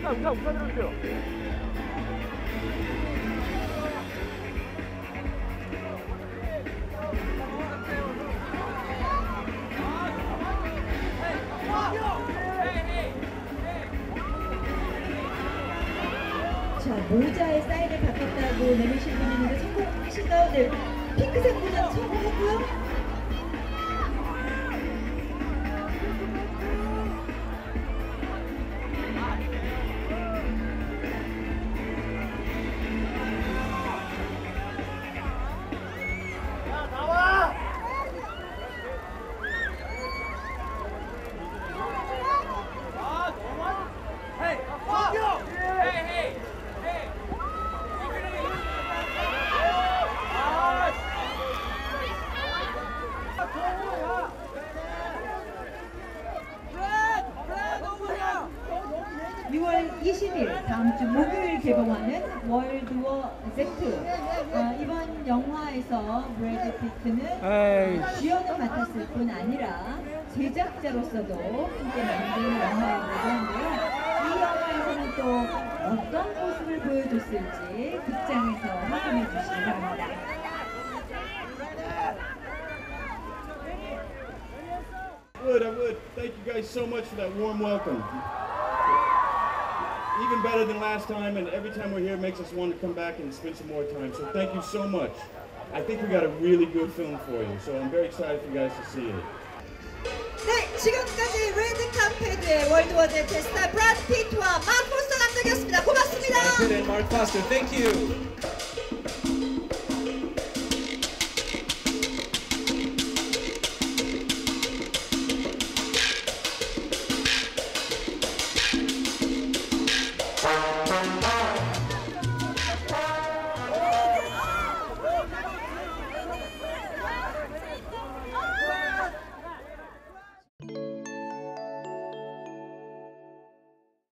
우산 들어주세요. 자, 모자의 사인을 바꿨다고 내미신 분이 있는데 성공하실까요? 네, 핑크색 모자 성공했고요. 다음 주 목요일 개봉하는 월드워Z. 이번 영화에서 브래드 피트는 주연을 맡았을 뿐 아니라 제작자로서도 함께 만든 영화이기도 한데요. 이 영화에서는 또 어떤 모습을 보여줬을지 극장에서 확인해 주시기 바랍니다. I would. Thank you guys so much for that warm welcome. Even better than last time, and every time we're here it makes us want to come back and spend some more time. So thank you so much. I think we got a really good film for you, so I'm very excited for you guys to see it. 네, 지금까지 레드카펫의 월드워즈 스타 브래드 피트와 마크 포스터 감독이었습니다. 고맙습니다. Mark Foster, thank you.